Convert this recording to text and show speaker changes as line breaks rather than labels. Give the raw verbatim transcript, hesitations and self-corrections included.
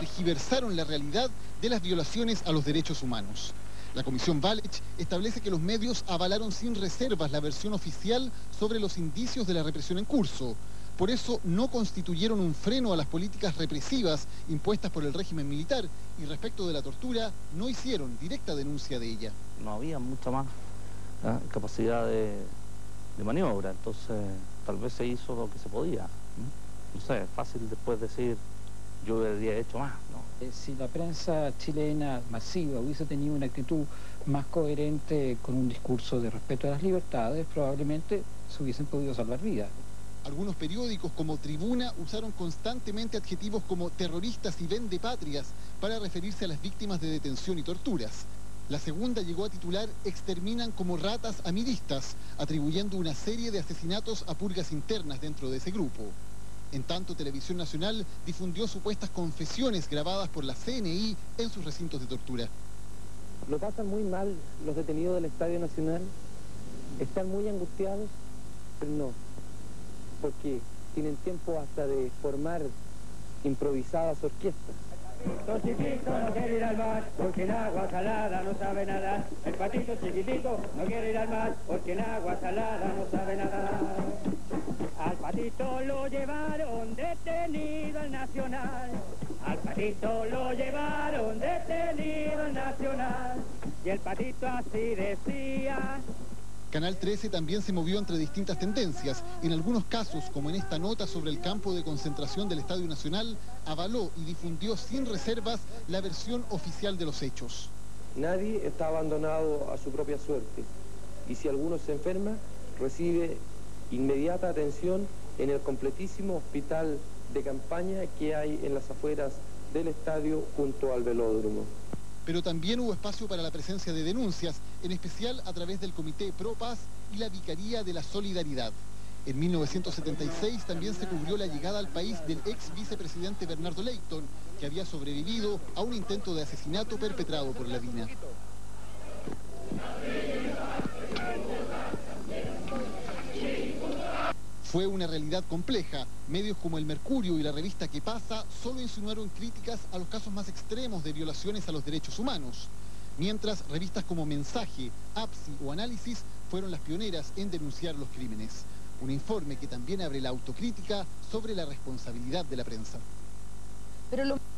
tergiversaron la realidad de las violaciones a los derechos humanos. La Comisión Walech establece que los medios avalaron sin reservas la versión oficial sobre los indicios de la represión en curso. Por eso no constituyeron un freno a las políticas represivas impuestas por el régimen militar y respecto de la tortura no hicieron directa denuncia de ella.
No había mucha más ¿eh? capacidad de, de maniobra, entonces tal vez se hizo lo que se podía. ¿eh? No sé, es fácil después decir yo habría hecho más, ¿no?
Eh, si la prensa chilena masiva hubiese tenido una actitud más coherente con un discurso de respeto a las libertades, probablemente se hubiesen podido salvar vidas.
Algunos periódicos como Tribuna usaron constantemente adjetivos como terroristas y vendepatrias para referirse a las víctimas de detención y torturas. La segunda llegó a titular "Exterminan como ratas a miristas", atribuyendo una serie de asesinatos a purgas internas dentro de ese grupo. En tanto, Televisión Nacional difundió supuestas confesiones grabadas por la C N I en sus recintos de tortura.
Lo pasan muy mal los detenidos del Estadio Nacional, están muy angustiados, pero no, porque tienen tiempo hasta de formar improvisadas orquestas.
Los chiquitos no quieren ir al mar porque en agua salada no sabe nadar. El patito chiquitito no quiere ir al mar porque en agua salada no sabe nadar. Al patito lo llevaron detenido al Nacional. Al patito lo llevaron detenido al Nacional. Y el patito así decía.
Canal trece también se movió entre distintas tendencias. En algunos casos, como en esta nota sobre el campo de concentración del Estadio Nacional, avaló y difundió sin reservas la versión oficial de los hechos.
Nadie está abandonado a su propia suerte. Y si alguno se enferma, recibe inmediata atención en el completísimo hospital de campaña que hay en las afueras del estadio junto al velódromo.
Pero también hubo espacio para la presencia de denuncias, en especial a través del Comité Pro Paz y la Vicaría de la Solidaridad. En mil novecientos setenta y seis también se cubrió la llegada al país del ex vicepresidente Bernardo Leyton, que había sobrevivido a un intento de asesinato perpetrado por la DINA. Fue una realidad compleja. Medios como El Mercurio y la revista ¿Qué pasa? Solo insinuaron críticas a los casos más extremos de violaciones a los derechos humanos. Mientras, revistas como Mensaje, APSI o Análisis fueron las pioneras en denunciar los crímenes. Un informe que también abre la autocrítica sobre la responsabilidad de la prensa.
Pero lo...